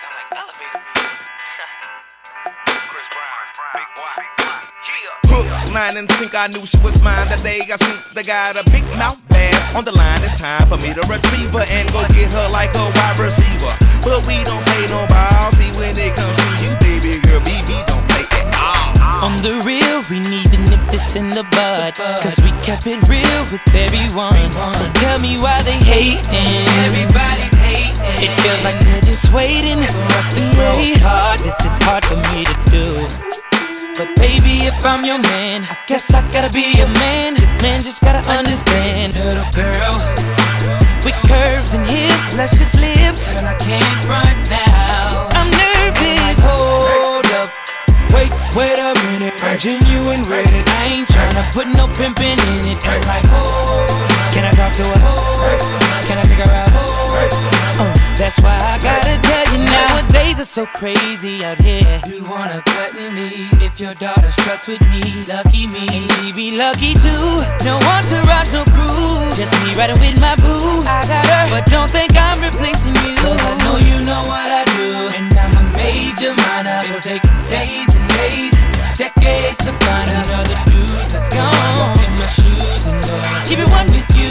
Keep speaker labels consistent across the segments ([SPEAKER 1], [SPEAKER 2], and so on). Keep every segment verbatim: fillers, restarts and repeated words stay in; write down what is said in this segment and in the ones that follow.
[SPEAKER 1] sound like elevator music. Chris Brown, Big Boi, yeah.
[SPEAKER 2] Hook, line, and sink, I knew she was mine. That day I seen they got a big mouth bass on the line. It's time for me to retrieve her and go get her like a wide receiver. But we don't play no ball. See, when it comes to you, baby girl, B B don't play at all.
[SPEAKER 3] On the real, we need to nip this in the bud, cause we kept it real with everyone. So tell me why they hating.
[SPEAKER 1] Everybody's hating.
[SPEAKER 3] It feels like they're just waiting for us to play hard. This is hard for me to do, but baby, if I'm your man, I guess I gotta be a man. This man just gotta understand, little girl, with curves and hips, luscious lips,
[SPEAKER 1] Girl, I can't front now.
[SPEAKER 3] I'm nervous.
[SPEAKER 1] Hold up,
[SPEAKER 3] Wait, wait a minute, I'm genuine with it. I ain't tryna put no pimpin' in it.
[SPEAKER 1] I'm like, hold up.
[SPEAKER 3] Can I talk to her? Can I take her out? Uh, that's why I gotta tell you, nowadays it's so crazy out here.
[SPEAKER 1] You wanna cut and leave if your daughter struts with me. Lucky me,
[SPEAKER 3] And she be lucky too. No entourage, no crew, just me riding with my boo. I got her, but don't think I'm replacing you.
[SPEAKER 1] cause I know you know what I do, and I'm a major minor. It'll take days and days, decades to find another dude that's gone in my shoes and love.
[SPEAKER 3] Keep it one with you,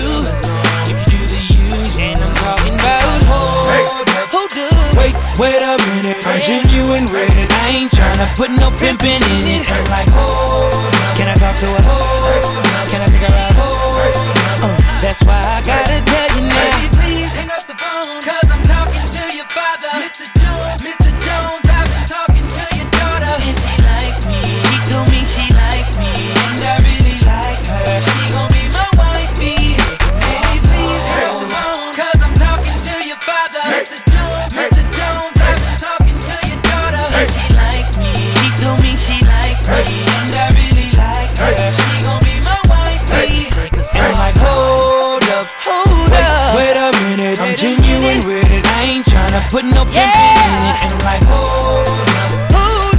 [SPEAKER 1] If you do the usual,
[SPEAKER 3] and I'm talking about hold up, hold up.
[SPEAKER 1] Wait, wait a minute, I'm genuine with it.
[SPEAKER 3] I ain't tryna put no pimpin' in it.
[SPEAKER 1] I'm like, hold up.
[SPEAKER 3] Can I talk to her? Can I take her out? Uh, that's why I gotta tell you now.
[SPEAKER 1] Baby, please hang up the phone, cause I'm talking to your father. Mister Jones, Mister Jones, I've been talking to your daughter,
[SPEAKER 3] And she like me, he told me she like me,
[SPEAKER 1] and I really like her. She gon' be my wifey. Baby, please hang up the phone, cause I'm talking to your father. Mister Jones, Mister Jones, I've been talking to your daughter,
[SPEAKER 3] and she like me, he told me she like me,
[SPEAKER 1] and I really like her. She gon' be my wifey.
[SPEAKER 3] and I'm like, hold up, hold up.
[SPEAKER 1] Wait a minute, I'm genuine with it.
[SPEAKER 3] I ain't tryna put no pimpin' in it.
[SPEAKER 1] And I'm like, hold up,
[SPEAKER 3] Hold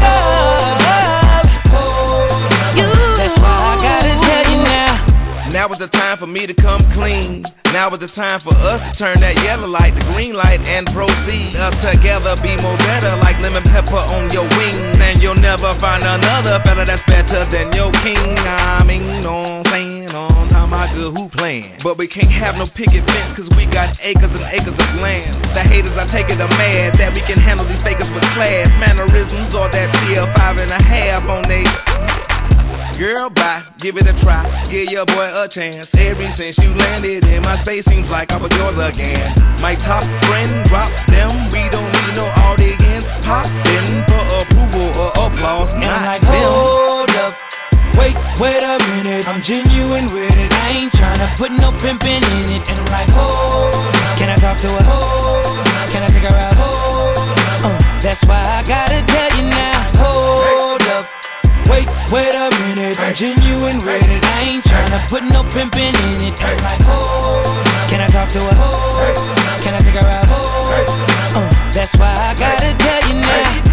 [SPEAKER 3] up,
[SPEAKER 1] hold up.
[SPEAKER 3] you. That's why I gotta tell you now.
[SPEAKER 2] Now is the time for me to come clean. Now is the time for us to turn that yellow light to green light and proceed. Us together be more better, like lemon pepper on your wings. And you'll never find another fella that's better than your king. I mean, know what I'm saying? On time I good who playin'. But we can't have no picket fence, cause we got acres and acres of land. The haters, I take it, are mad that we can handle these fakers with class. Mannerisms or that C L five and a half on they. Girl, bye, give it a try, give your boy a chance. Ever since you landed in my space, seems like I was yours again. My top friend dropped them, we don't need no audience. Pop in for approval or applause,
[SPEAKER 3] And I'm
[SPEAKER 2] not
[SPEAKER 3] like,
[SPEAKER 2] them.
[SPEAKER 3] hold up,
[SPEAKER 1] Wait, wait a minute, I'm genuine with it.
[SPEAKER 3] I ain't tryna put no pimpin' in it.
[SPEAKER 1] And I'm like, hold up,
[SPEAKER 3] Can I talk to her? Can I take her out? Uh, that's why I gotta tell you now. Hold up,
[SPEAKER 1] wait, wait a minute, I'm genuine with it.
[SPEAKER 3] I ain't tryna put no pimpin' in it.
[SPEAKER 1] I'm like, hold up,
[SPEAKER 3] Can I talk to her? Can I take her out? Uh, that's why I gotta tell you now.